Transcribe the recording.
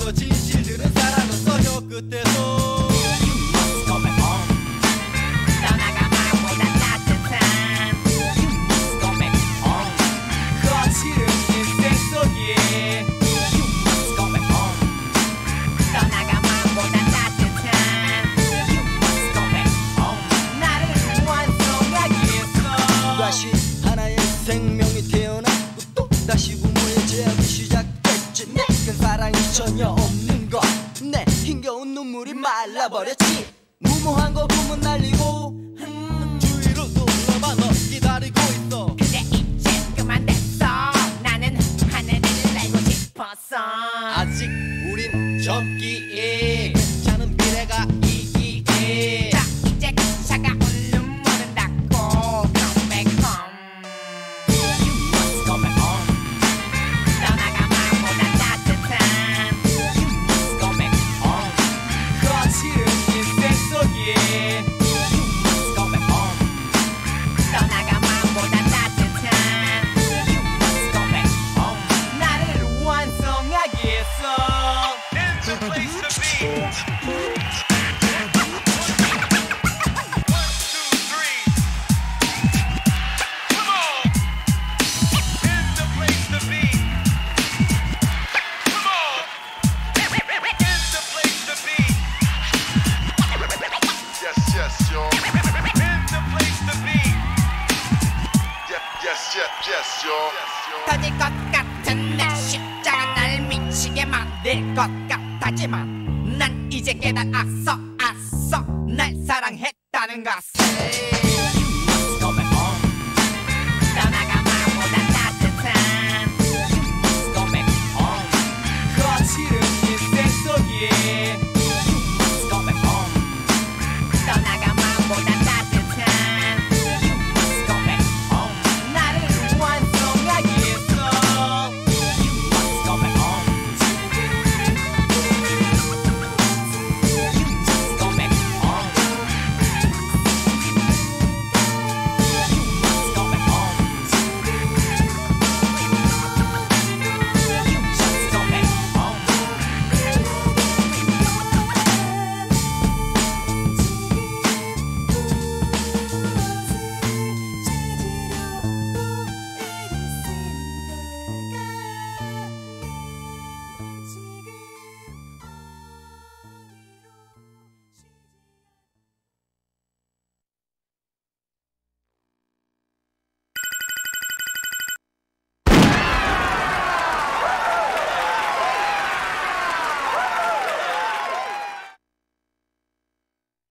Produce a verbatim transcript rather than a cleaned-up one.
또 진실들은 사라졌어 혀 끝에서. 다시 하나의 생명이 태어났고 또 다시 부모의 제약이 시작됐지. 내겐 사랑이 전혀 없는 것, 내 힘겨운 눈물이 말라버렸지. 무모한 거품은 날리고 음, 주위로 둘러봐 너 기다리고 있어. 근데 이제 그만 됐어. 나는 하늘을 날고 싶었어. 아직 우린 젊기에 괜찮은 미래가 있기에. 자 이제 그 차가운 눈물은 닦고 come back home. You must come back home. 떠나가 마음보다 따뜻한 You must come back home. 거칠은 인생 속에 You must come back home. 떠나가 마음보다 따뜻한 You must come back home. 나를 완성하겠어. In the place to be. One, two, three. Come on. In the place to be. Come on. In the place to be. Yes, yes, y'all. In the place to be. Yes, yes, yes, yes, y'all. 터질 것 같은 내 십자가 날 미치게 만들 것 같았지만 난 이제 깨달았어. 아서 날 사랑했다는 것을.